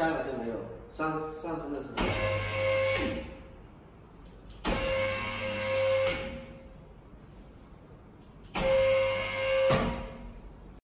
下一个就没有，上升的时候。